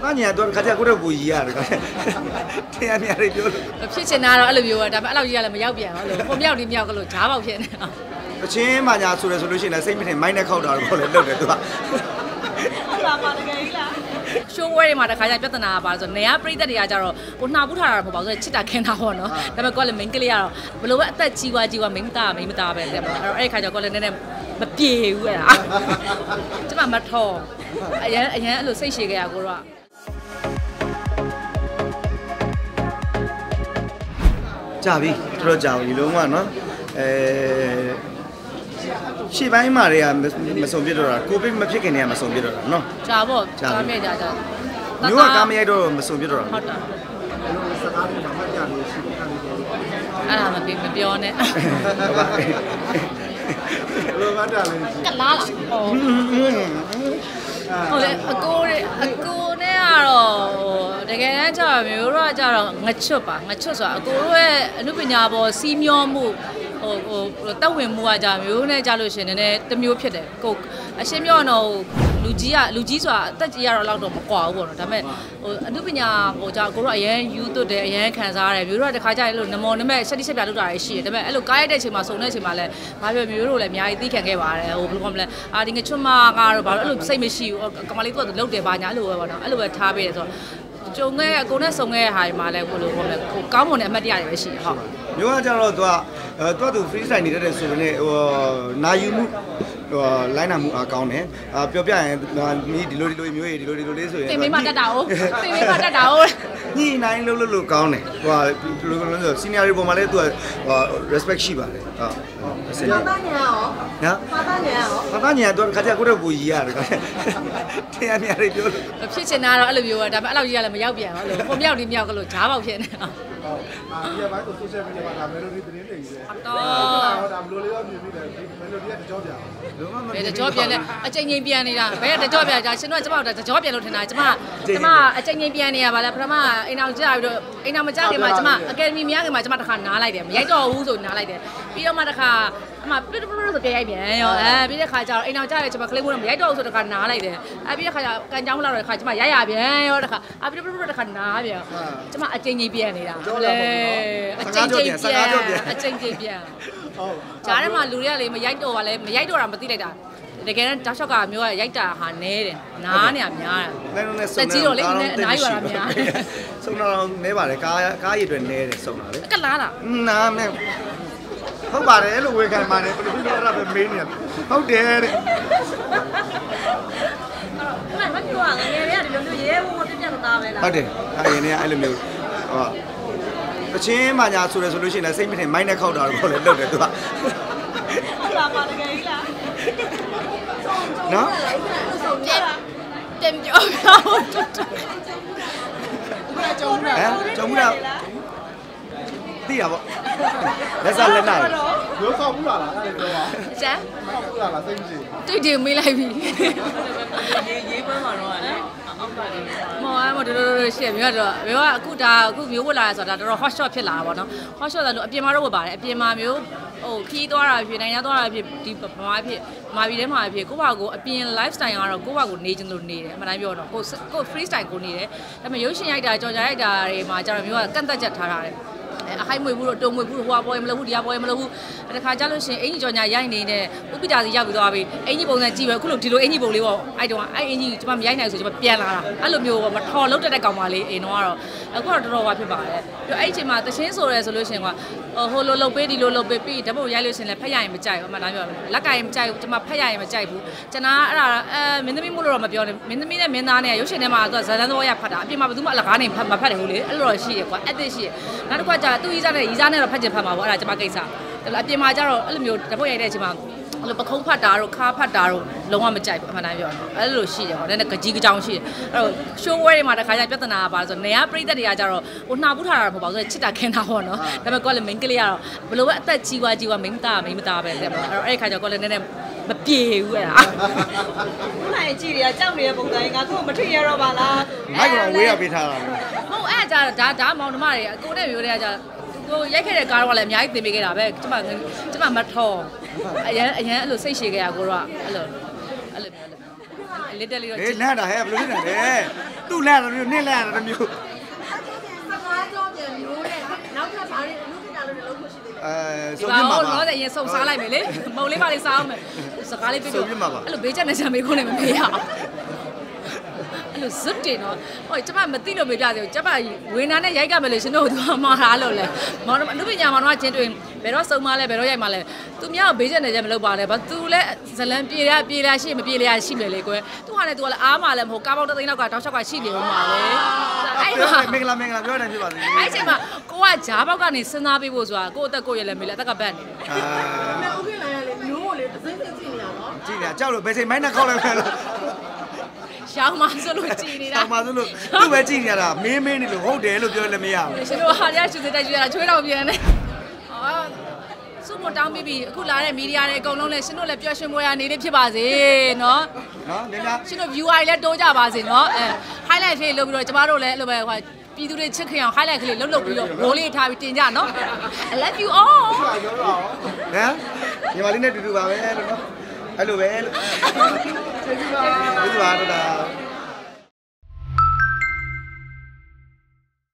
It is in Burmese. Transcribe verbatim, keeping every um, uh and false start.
သားညာတော့ခါကျကိုတော့ပူကြီးရတယ်ခါတရားများတွေပြောလို့ဖြစ်ချင်တာတော့အဲ့လိုမျိုးပဲဒါပေမဲ့အဲ့လိုကြီးကလည်းမရောက်ပြန်ဘူးလို့ကိုမြောက်ဒီမြောက်ကလို့ဂျားပေါက်ဖြစ်နေတာအချင်းမှညာဆိုရဆိုလို့ရှိရင်စိတ်မထင်မိုင်းနဲ့ခောက်တာတော့လည်းလုပ်တယ်သူကဟုတ်လားပါတကယ်ကြီးလားရှိုးဝဲတွေမှာတခါကျပြဿနာပါဆိုနေရပြိသက်တွေကကြတော့ဟိုနှာပူးထားတာမဟုတ်ပါဘူးဆိုချစ်တာခင်တာပေါ့နော်ဒါပေမဲ့ကိုကလည်း main ကလေးကတော့ဘလို့ပဲအသက်ကြီးွားကြီးွား main သား main မသားပဲတဲ့ပေါ့အဲ့တော့အဲ့ခါကျကိုလည်းနည်းနည်းမပြေဘူးအဲ့ဒါကျမမထော်အရင်အရင်အဲ့လိုစိတ်ရှည်ခဲ့ရကိုတော့ကြာပြီတော်တော်ကြာပြီလုံးဝနော်အဲရှေ့ပိုင်းမှာတွေကမစုံပြတော့တာကိုဗစ်မဖြစ်ခင်တည်းကမစုံပြတော့တာနော်ကြာပေါ့ကြာမြေကြာကြာမျိုးကကားမရိုက်တော့မစုံပြတော့တာဟုတ်တာစကားတွေမှာမှတ်ကြလို့ရှိတယ်အဲ့ဒါမပြောမပြောနဲ့ဟုတ်ပါဘယ်လိုမှတ်တာလဲကလားလားဟုတ်ဟုတ်လေအကိုအကိုနဲ့ကတော့တကယ်တမ်းကျတော့မျိုးတော့ကျတော့ငချွတ်ပါငချွတ်ဆိုတာအကိုတို့ရဲ့အနုပညာပေါ်စီးမျောမှုဟိုဟိုတက်ဝင်မှုကကြာမျိုးနဲ့ကြာလို့ရှိရင်လည်းတမျိုးဖြစ်တယ်ကိုအရှင်းပြောတော့လူကြီးကလူကြီးဆိုတာအသက်ကြီးရတော့လောက်တော့မကွာဘူးပေါ့နော်ဒါပေမဲ့ဟိုအနုပညာဟိုကြာကိုတို့အရန်ယူသွတ်တယ်အရန်ခံစားရတယ်မျိုးတို့ကတခါကြာအဲ့လိုနမောနမဲ့ချက်တိချက်ပြလုပ်တာရှိတယ်ဒါပေမဲ့အဲ့လိုကားရိုက်တဲ့အချိန်မှာစုံတဲ့အချိန်မှာလည်းဘာပြောမျိုးတို့လည်းအများကြီးသိခံခဲ့ပါတယ်ဟိုဘယ်လိုမှမလဲအာဒီငချွတ်မကတော့ဘာလို့အဲ့လိုစိတ်မရှိဘူးကမလေးကလုတ်တယ်ပါညာအဲ့လိုပဲပေါ့နော်အဲ့လိုပဲထားပေးတယ်ဆိုတော့ကျုံခဲ့အကုန်နဲ့စုံခဲ့တဲ့ဟာတွေမှာလည်းဘယ်လိုပေါ့လဲကိုကောင်းမွန်တဲ့အမှတ်တရတွေပဲရှိတယ်ဟုတ်မျိုးကကြတော့သူကအဲသူကသူ free style နေတဲ့ဆိုရင်ဟိုနာယူမှုဟိုလိုင်းနာမှုအားကောင်းတယ်အာပြောပြရင်ဒီဒီလိုဒီလိုမျိုးတွေဒီလိုဒီလိုလေးဆိုရင်တင်မေးမှတက်တာ哦တင်မေးမှတက်တာ哦ညှိနှိုင်းလို့လို့လို့ကောင်းတယ်ဟိုဘယ်လိုလဲဆို senior တွေပေါ်မှာလည်းသူကဟို respect ရှိပါတယ်ဟုတ်အစင်ပါသားညာရောနော်ပါသားညာရောပါသားညာတော့ခါကျကိုတော့ပူကြီးရတယ်ခါတရားများတွေပြောလို့ဖြစ်ချင်တာတော့အဲ့လိုမျိုးပဲဒါပေမဲ့အဲ့လိုကြီးကလည်းမရောက်ပြန်ဘူးလို့ကိုမြောက်ဒီမြောက်ကလို့ဂျားပေါက်ဖြစ်နေတာဟုတ်အာဒီဘိုင်းကို social media မှာဒါ melody သတင်းတွေကြီးတယ်ဟုတ်တော့ဒါဘယ်လိုလေးရောမြင်ပြီးတယ် melody ကတကြောပြန်ဘယ်တကြောပြန်လဲအချိန်ချင်းပြန်နေတာဘယ်တကြောပြန်ကြရှင်တို့ကကျမတို့တကြောပြန်လို့ထင်တာကျမကျမအချိန်ချင်းပြန်နေရပါလားပထမအိမ်အောင်ကြာပြီးတော့အိမ်အောင်မကြာခင်မှာကျမအကယ်ဒမီမရခင်မှာကျမတစ်ခါနားလိုက်တယ်မရိုက်တော့ဘူးဆိုနားလိုက်တယ်ပြီးတော့မှတစ်ခါအမပြပြပြဆိုကြရိုက်ပြန်ရောအဲပြီးတဲ့ခါကျတော့အိမ်အောင်ကြာတယ်ကျမကလေးမိုးတော့မရိုက်တော့ဘူးဆိုတစ်ခါနားလိုက်တယ်အဲပြီးတဲ့ခါကျကန်ကြောင်းလာတော့တစ်ခါကျမရိုက်ရပြန်ရောတစ်ခါအပြပြပြတစ်ခါနားပြန်ကျမအချိန်ချင်းပြန်နေတာဟုတ်လေအချိန်ချင်းပြန်အချိန်ချင်းပြန်ဟုတ်ဂျားထဲမှာလူတွေကလေမရိုက်တော့ပါလဲမရိုက်တော့တာမသိလိုက်တာတကယ်တမ်းတောက်လျှောက်ကမျိုးကရိုက်တာဟာနဲတယ်နားနေရများတယ်နဲနဲစုံတယ်တော့လေအနားယူရတာများတယ်စုံတော့နဲပါတယ်ကားကားရည်တွေနဲတယ်စုံတာလေကလားလားနားမဲဟုတ်ပါတယ်လို့ဝေခံပါတယ်ဘယ်လိုလဲအဲ့ဒါပဲမေးနေဟုတ်တယ်တဲ့အဲ့မပြောရငယ်ငယ်လေးကဒီလိုမျိုးရဲဝုန်းဝုန်းပြပြတော့သားပဲလားဟုတ်တယ်အရင်ကအဲ့လိုမျိုးဟောအချင်းမှညာဆိုရဆိုလို့ရှိရင်လည်းစိတ်မထင်မိုင်းနဲ့ခောက်တာတော့လည်းလုပ်တယ်သူကဟုတ်လားပါတကယ်ကြီးလားနော်တင်ပြောပြောတူတူကျုံရဟမ်ကျုံရသိရပါလက်စားလက်နာရိုးဆောက်ဘူးလားအဲ့ဒါပြောပါကျန်ဆောက်ဘူးလားစိတ်မရှိတွေ့တယ်မေးလိုက်ပြီရေးရေးပန်းမှာတော့လေအောက်ပါတယ်မော်အဲ့မတော်တော်ရှေ့မျိုးတော့မျိုးကအခုဒါအခုမျိုးဝတ်လာဆိုတာတော်တော် hot shot ဖြစ်လာတာပေါ့နော် hot shot ဆိုလို့အပြင်မှာတော့ဝတ်ပါတယ်အပြင်မှာမျိုးဟိုခီးသွားတာဖြစ်နိုင်ငံသွားတာဖြစ်ဒီဗမာဖြစ်မာပြည်ထဲမှာဖြစ်ကိုယ့်ဘာကိုအပြင် lifestyle ကတော့ကိုယ့်ဘာကိုနေချင်လို့နေတယ်အမှန်တိုင်းပြောတော့ကိုကို free style ကိုနေတယ်ဒါပေမဲ့ရုပ်ရှင်ရိုက်တာကြော်ကြရိုက်တာတွေမှာကျတော့မျိုးကကန့်သက်ချက်ထားတာတယ်အခိုင်မွေဘူးတော့တုံမွေဘူးဟိုဟာပေါ်ရမလို့ဘူးဒီဟာပေါ်ရမလို့ဘူးတခါကြလို့ရှိရင်အင်ကြီးကြော်ညာရိုက်နေတဲ့ဥပိတာစီရောက်ပြီးသွားပြီအင်ကြီးပုံစံကြည့်ပဲအခုလိုဒီလိုအင်ကြီးပုံလေးပေါ့အဲ့တုန်းကအဲ့အင်ကြီးကျွန်မမရိုက်နိုင်ဆိုကျွန်မပြန်လာတာအဲ့လိုမျိုးမထော်လုံးတက်တဲ့ကောင်မလေးအိမ်တော့ကတော့အခုတော့တော်တော်ဝါဖြစ်ပါတယ်ပြီးအဲ့အချိန်မှာတချင်းဆိုရဲဆိုလို့ရှိရင်ကဟိုလိုလုတ်ပေးဒီလိုလုတ်ပေးပြီးဓာတ်ပုံရိုက်လို့ရှိရင်လည်းဖက်ရရင်မကြိုက်ဘူးအမှန်တမ်းပြောလက်ကရင်မကြိုက်ဘူးကျွန်မဖက်ရရင်မကြိုက်ဘူးကျွန်တော်အဲ့ဒါအဲမင်းသမီးမို့လို့တော့မပြောနဲ့မင်းသမီးနဲ့မင်းသားနဲ့ရုပ်ရှင်ထဲမှာသူကဇာတ်လမ်းသဘောရဖတ်တာအပြင်မှာဘယ်သူမှအလကားနေမဖတ်တယ်ဟုတ်လေအဲ့လိုတော့ရှိရကွာအဲ့တစ်ရှိရနောက်တစ်ခါကျသူ့ကြီးစားနဲ့ရီစားနဲ့တော့ဖတ်ချင်ဖတ်မှာပေါ့အဲ့ဒါကျွန်မကိစ္စအပြင်မှာကျတော့အဲ့လိုမျိုးဓာတ်ပုံရိုက်တဲ့အချိန်မှာအဲ့လိုပခုံးဖတ်တာတို့ခါဖတ်တာတို့လုံးဝမကြိုက်ဘူးအမှန်တမ်းပြောအဲ့လိုရှိတယ်ပေါ့နည်းနည်းကကြီးကကြောင်ရှိတယ်အဲ့တော့ရှိုးဝဲတွေမှာတခါကျပြဿနာပါဆိုနေရပြိသက်တွေကကြတော့ဟိုနှာပူးထားတာမဟုတ်ပါဘူးဆိုချစ်တာခင်တာပေါ့နော်ဒါပေမဲ့ကိုကလည်း main ကလေးကတော့ဘလို့ပဲအသက်ကြီးွားကြီးွား main သား main မသားပဲတဲ့ပေါ့အဲ့တော့အဲ့ဒီခါကျကိုလည်းနည်းနည်းမပြေဘူးအဲ့ဒါခုနကကြည့်ရကြောက်နေတဲ့ပုံစံငါသူ့ကိုမထိရတော့ပါလားမိုက်ကတော့ဝေးရပေးထားတာဟုတ်အဲ့ဒါဒါဒါမောင်နှမတွေအကိုနဲ့မျိုးတွေကကြကိုရိုက်ခဲ့တဲ့ကားတော့လည်းအများကြီးသင်ပေးခဲ့တာပဲကျမကျမမထော်အရင်အရင်အဲ့လိုစိတ်ရှည်ခဲ့ရကိုတော့အဲ့လိုအဲ့လိုမျိုးလေးတက်လေးတော့အေးလန့်တာဟဲ့ဘယ်လိုလဲလဲသူ့လန့်တယ်မျိုးနင်းလန့်တယ်မျိုးစကားကြောပြန်မျိုးနဲ့နောက်ထပ်ဘာတွေလူပြတာလို့လည်းလုပ်ဖို့ရှိသေးတယ်အဲဒီဆိုပါပြမှာတော့ပါတော့ရင်စုံစားလိုက်မယ်လေမုံလေးပါလေးစားအောင်မယ်စကားလေးပြပြအဲ့လိုဘေးချက်နဲ့ဆံမေးခွန်းနဲ့မမေးရအောင်အဲ့လိုဇွတ်တင်တော့ဟိုကျမမသိလို့မေးပြသေးဘူးကျမဝင်းနာနဲ့ရိုက်ကမယ်လို့ရှင်တို့ကမှားတာလို့လဲမောင်အနုပညာမောင်တို့ကချင်းတွင်ဘယ်တော့စုံမလဲဘယ်တော့ရိုက်မလဲသူများဘေးချက်နဲ့ချက်မလုပ်ပါနဲ့ဘာသူလဲဇလန်ပြေရပြေရရှိမပြေရရှိမယ်လေကွယ်သူကလည်းသူကလည်းအားမလဲမဟုတ်ကားပေါက်တစ်သိန်းလောက်ကတောက်လျှောက်ကရှိနေဦးမှာလေအဲ့မှာမင်္ဂလာမင်္ဂလာပြောတယ်ဖြစ်ပါစေအဲ့ချိန်မှာကိုကဂျားဘောက်ကနေစဉ်းစားပေးဖို့ဆိုတာကိုယ့်အသက်ကိုယ့်ရဲ့လည်းမေးလဲအသက်ကပတ်နေတယ်အာဥပ္ပလာရလေမျိုးကိုလေတစ်စိမ့်စိမ့်ကြည့်နေရတော့ကြည့်နေကြောက်လို့ဘယ်ချိန်မိုင်းနဲ့ခောက်လိုက်ဖဲလို့ရှောင်းမှဆိုလို့ကြည်နေတာဆောင်းပါဆိုလို့သူ့ပဲကြည့်နေရတာမင်းမင်းနေလို့ဟုတ်တယ်လို့ပြောလည်းမရဘူးရှင်တို့ဟာရရှူစစ်တိုက်ကြည့်ရတာချွေးတော့ပြန်နေအာစုမတောင်းပြီးပြီအခုလာတဲ့မီဒီယာတွေအကုန်လုံးလည်းရှင်တို့လည်းပျော်ရွှင်မွေးရနေလေးဖြစ်ပါစေနော်နော်ညညရှင်တို့ viewer တွေလည်းတိုးကြပါစေနော်အဲ highlight လေးလုပ်ပြီးတော့ကျမတို့လည်းအဲ့လိုပဲဟိုပြည်သူတွေချစ်ခင်အောင် highlight ကလေးလှုပ်လှုပ်ပြီးတော့ဘိုးလေးထားပြီးတင်ကြနော် I love you all ပြောတော့ဟမ်ညီမလေးနဲ့တူတူပါပဲလို့နော်အဲ့လိုပဲလို့ကျေးဇူးပါကျေးဇူးပါတော့